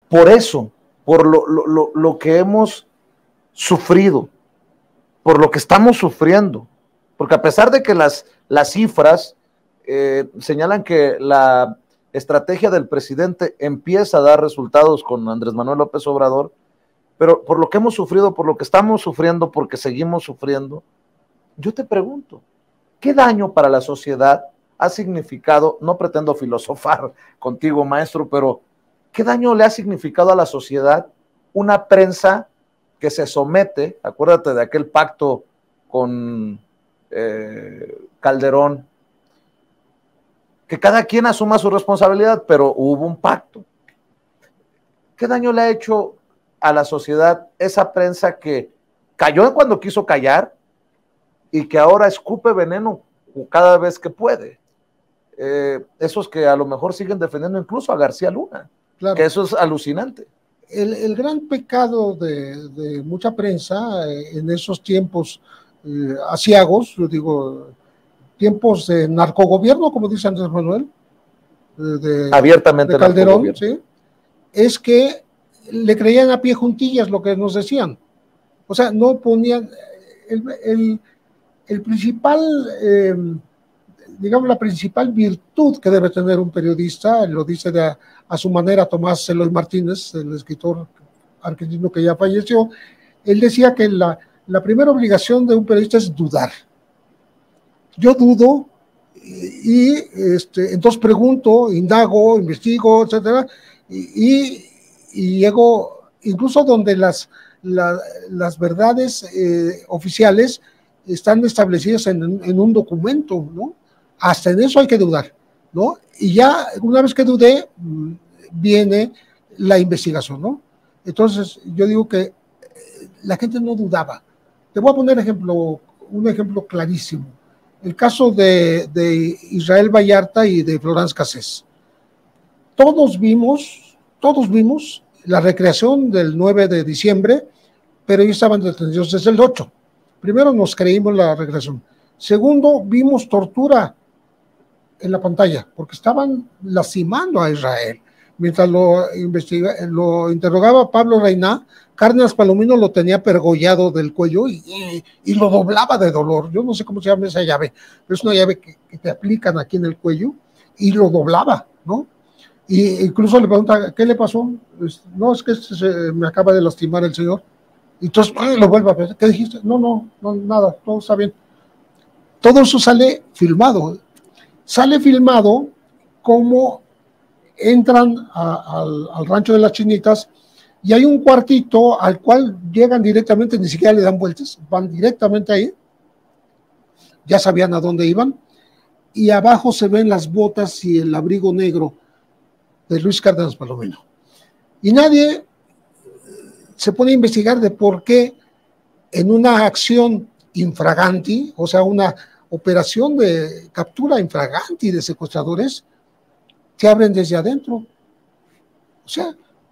por eso, por lo que hemos sufrido, por lo que estamos sufriendo, porque a pesar de que las cifras señalan que la estrategia del presidente empieza a dar resultados con Andrés Manuel López Obrador, pero por lo que hemos sufrido, por lo que estamos sufriendo, porque seguimos sufriendo, yo te pregunto, ¿qué daño para la sociedad ha significado? No pretendo filosofar contigo, maestro, pero ¿qué daño le ha significado a la sociedad una prensa que se somete? Acuérdate de aquel pacto con Calderón, que cada quien asuma su responsabilidad, pero hubo un pacto. ¿Qué daño le ha hecho a la sociedad esa prensa que cayó cuando quiso callar y que ahora escupe veneno cada vez que puede? Esos que a lo mejor siguen defendiendo incluso a García Luna, claro, que eso es alucinante. El gran pecado de mucha prensa en esos tiempos aciagos, yo digo, tiempos de narcogobierno, como dice Andrés Manuel, abiertamente de Calderón, ¿sí?, es que le creían a pie juntillas lo que nos decían. O sea, no ponían el principal, digamos, la principal virtud que debe tener un periodista, lo dice a su manera Tomás Eloy Martínez, el escritor argentino que ya falleció. Él decía que la primera obligación de un periodista es dudar. Yo dudo y entonces pregunto, indago, investigo, etcétera, y llego incluso donde las verdades oficiales están establecidas en un documento, ¿no? Hasta en eso hay que dudar, ¿no? Y ya una vez que dudé, viene la investigación, ¿no? Entonces yo digo que la gente no dudaba. Te voy a poner un ejemplo clarísimo. El caso de Israel Vallarta y de Florence Cassés. Todos vimos la recreación del 9 de diciembre, pero ellos estaban detenidos desde el 8. Primero nos creímos la recreación. Segundo, vimos tortura en la pantalla, porque estaban lastimando a Israel. Mientras lo interrogaba Pablo Reina, Cárdenas Palomino lo tenía pergollado del cuello y lo doblaba de dolor. Yo no sé cómo se llama esa llave, pero es una llave que te aplican aquí en el cuello y lo doblaba, ¿no? Y incluso le pregunta, ¿qué le pasó? No, es que me acaba de lastimar el señor. Y entonces lo vuelve a ver. ¿Qué dijiste? No, nada, todo está bien. Todo eso sale filmado. Sale filmado como entran al rancho de las Chinitas y hay un cuartito al cual llegan directamente, ni siquiera le dan vueltas, van directamente ahí, ya sabían a dónde iban, y abajo se ven las botas y el abrigo negro de Luis Cárdenas Palomino. Y nadie se pone a investigar de por qué en una acción infraganti, o sea, una operación de captura infraganti de secuestradores, te abren desde adentro. O sea,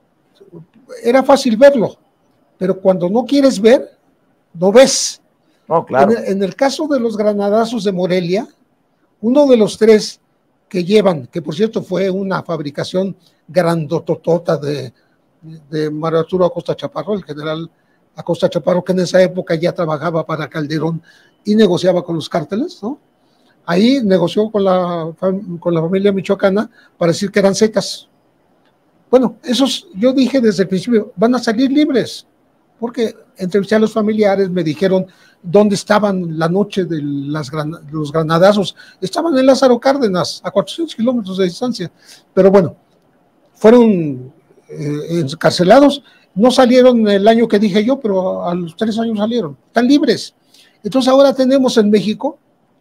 era fácil verlo, pero cuando no quieres ver, no ves. No, claro. En el caso de los granadazos de Morelia, uno de los 3 que llevan, que por cierto fue una fabricación grandototota de Mario Arturo Acosta Chaparro, el general Acosta Chaparro, que en esa época ya trabajaba para Calderón y negociaba con los cárteles, ¿no? Ahí negoció con la familia michoacana para decir que eran zetas. Bueno, esos, yo dije desde el principio, van a salir libres, porque entrevisté a los familiares, me dijeron dónde estaban la noche de los granadazos. Estaban en Lázaro Cárdenas, a 400 kilómetros de distancia. Pero bueno, fueron encarcelados. No salieron el año que dije yo, pero a los 3 años salieron. Están libres. Entonces ahora tenemos en México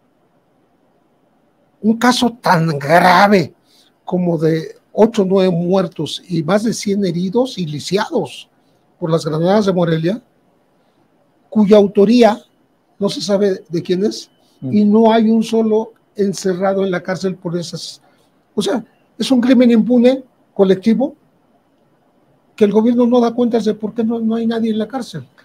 un caso tan grave como de 8 o 9 muertos y más de 100 heridos y lisiados por las granadas de Morelia, cuya autoría no se sabe de quién es, y no hay un solo encerrado en la cárcel por esas. O sea, es un crimen impune, colectivo, que el gobierno no da cuentas de por qué no hay nadie en la cárcel.